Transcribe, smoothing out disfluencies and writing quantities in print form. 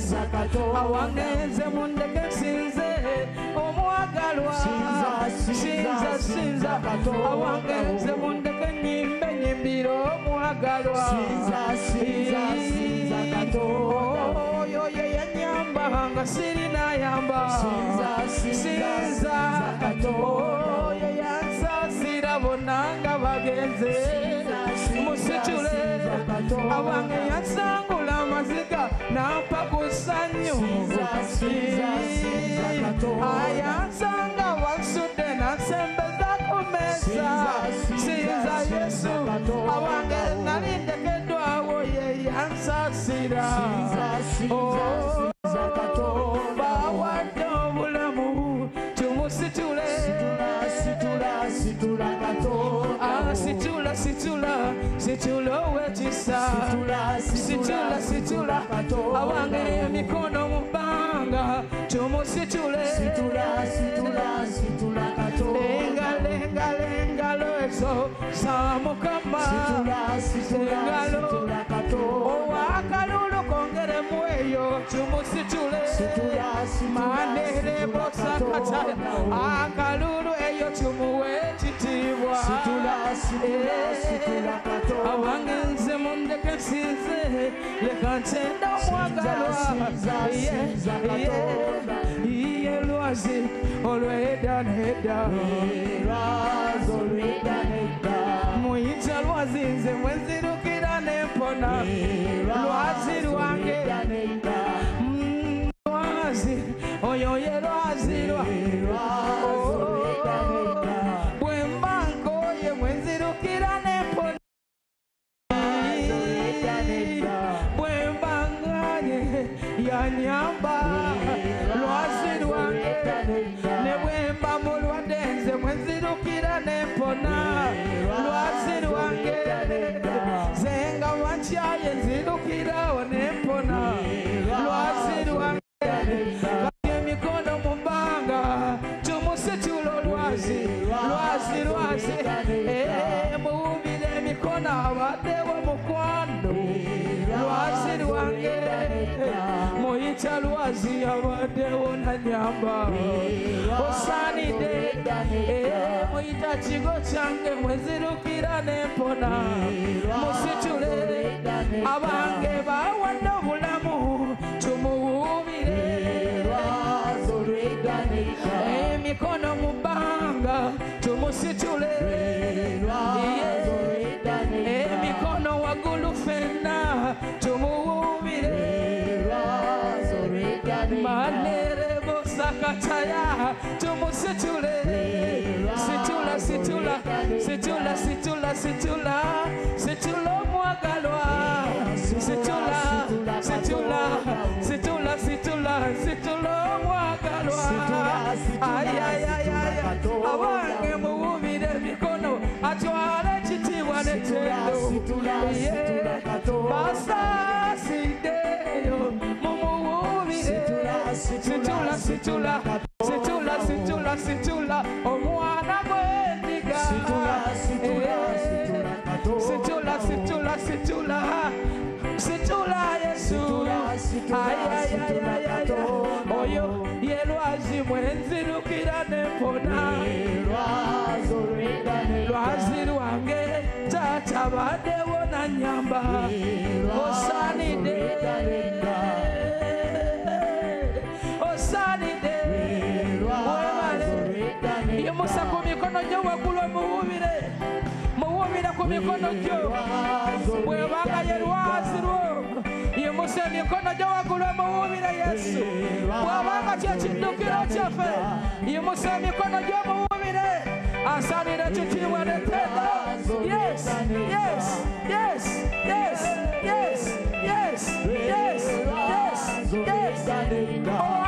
Yesu awangenze mundeke sinze omwagalwa sinza awangenze mundeke nyimbe nyimbiro omwagalwa oyo yanyamba nga sirina yamba sinza oyo yansasira bonanga bagenze musitule awange yansangula amaziga nampa kusanyu ayansanga wansudde nansembeza kumesa sinza Yesu awange nalindekeddwawo ye yansasira bawadde obulamu tumusitule situla owekisa situla awange emikono mu bbanga tumusitule engalo ezo za Mukama engalo owakalulu kongeremu eyo tumusitule manerebosakata akalulu eyo tumuwe ekitiibwa awange nze mundeke sinze leka ntenda omwagalwa iye lwazi olw'edda n'edda muyita lwazi nze mwenzirukira n'empona lwazi lwange lwazi oyo ye lwazi bwe mba nkoye mwenzirukira n'empona bwe mba nganye yanyamba lwazi lwange ne bwe mba mulwadde nze mwenzirukira n'empona lwazi lwange zenga wankyaye nzirukirawo n'empona lwazi lwange emikono mu bbanga tumusitula olwazi muwubire emikono abaddewo mukwano lwazi lwange muyita lwazi abaddewo nanyamba osaanidde muyita kigo kyange mwezirukira n'empona musitule abange bawadde obulamu tumuwubire emikono mu bbanga tumusitule emikono waggulu ffenna tumuwubire manerebosakataya tumusitule situla omwagalwa situla omwagalwa abange muwubire emikono atwala ekitiibwa n'ettendo basaasiddeyo mumuwubire situla omwana gw'endiga situla Yesu oyo ye lwazi mwenzirukira n'empona lwazi lwange taata baddewo nanyamba osaanidde webale yimusa ku mikono gyo waggulu muwubire ku mikono gyo bwebanga ye lwazi lwo yimusa emikono gyo waggulu muwubire Yesu bwabanga kyekiddukiro kyaffe yimusa emikono gyo muwubire asaanira ekitiibwa n'ettendo yes